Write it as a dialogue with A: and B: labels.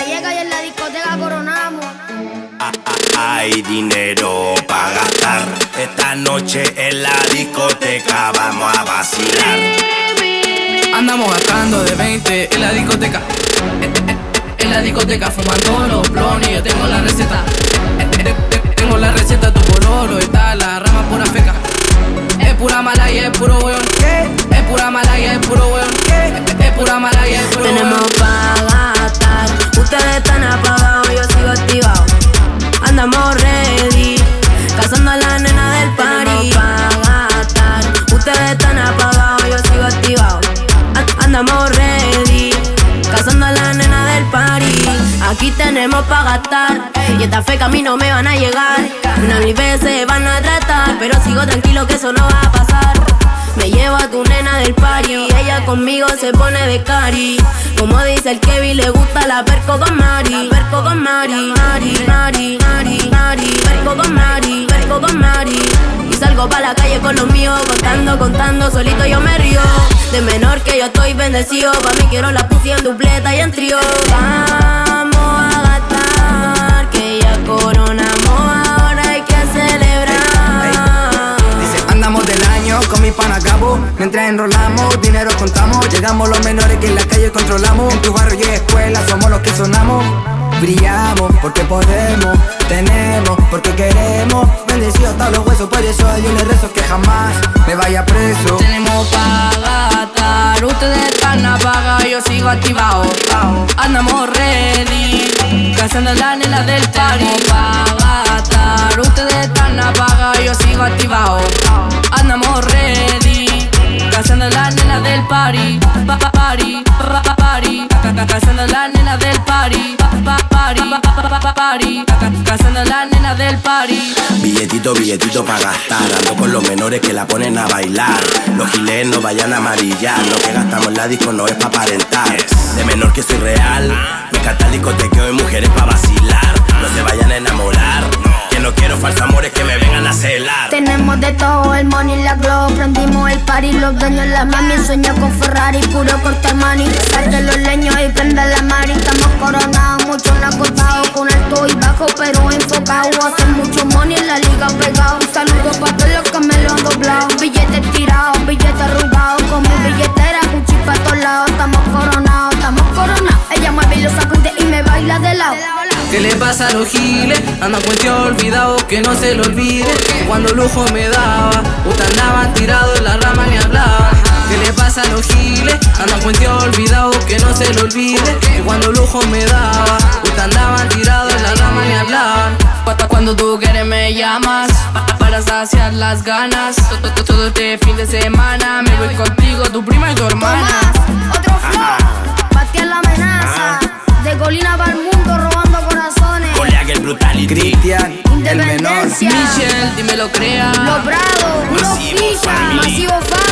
A: Gallega y en la discoteca coronamos.
B: Hay dinero para gastar. Esta noche en la discoteca vamos a vacilar.
C: Andamos gastando de 20 en la discoteca. En la discoteca fumando los blones. Yo tengo la receta. Tengo la receta, tu pololo está la rama pura feca. Es pura mala y es puro weón. Es pura mala y es puro weón. Es pura mala y es puro weón.
D: Tenemos pa' gastar. Ustedes están apagados, yo sigo activado. Andamos ready, cazando a la nena del party. Tenemos pa' gastar. Ustedes están apagados, yo sigo activado. Andamos ready, cazando a la nena del party. Aquí tenemos pa' gastar. Y esta feca a mí no me van a llegar. Una mil veces van a tratar, pero sigo tranquilo que eso no va a pasar. Me llevo a tu nena del party, ella conmigo se pone de cari. Como dice el Kevin, le gusta la perco con Mari. Perco con Mari, Mari, Mari, Mari, Mari. Perco con Mari, perco con Mari. Y salgo pa' la calle con los míos, contando, contando, solito yo me río. De menor que yo estoy bendecido, pa' mí quiero la pussy en dupleta y en trío. Vamos a gastar, que ya coronamos, ahora hay que celebrar.
E: Andamos del año con mi pana cabo. Mientras enrolamos, dinero contamos. Llegamos los menores que en la calle controlamos. En tu barrio y escuela somos los que sonamos. Brillamos porque podemos, tenemos porque queremos. Bendecidos todos los huesos, por eso hay un rezo que jamás me vaya preso.
C: Tenemos pa' gastar, ustedes están apagados, yo sigo activado. Andamos ready, cazando a la nena del party. Tenemos pa' gastar, ustedes están apagados, yo sigo activado. Andamos ready, cazando a la nena del party. Party, party, cazando a la nena del party. Party, cazando a la nena del party.
B: Billetito, billetito para gastar. Ando con los menores que la ponen a bailar. Los giles no vayan a amarillar. Lo que gastamos en la disco no es pa' aparentar. De menor que soy real. Me encanta el discotequeo y mujeres pa' vacilar. No se vayan a enamorar. Que no quiero falsos amores que me vengan a celar.
A: Tenemos de todo, el money y la glow. Prendimos el party, los dueños la mami. Sueño con Ferrari, puro corte money. Salte los leños y prende la mari. Estamos coronados, muchos no acotados. Con alto y bajo pero enfocado. Hacen mucho money en la liga pegado. Un saludo pa' todos los que me lo han doblado. Billetes tirados, billetes arrugados. Con mi billetera, Gucci pa' todos lados. Estamos coronados, estamos coronados. Ella mueve y lo sacude y me baila de lado.
C: ¿Qué le pasa a los giles? Andan cuenteo olvidado, que no se lo olvide. Que cuando lujo me daba, ustedes andaban tirados en la rama ni hablaban. ¿Qué le pasa a los giles? Andan cuenteo olvidado, que no se lo olvide. Que cuando lujo me daba, ustedes andaban tirados en la rama ni hablaban. Cuando tú quieres me llamas, para saciar las ganas. Todo este fin de semana me voy contigo, tu prima y tu hermana.
A: Otro flow, Bastián la amenaza. De Colina para el mundo robando corazones.
B: Goliath el brutality.
E: Cristian, el menor.
A: Independencia.
C: Michelle, dímelo crea.
A: Los Prados, unos
B: Masivo
A: fichas.
B: Family.
A: Masivo Family.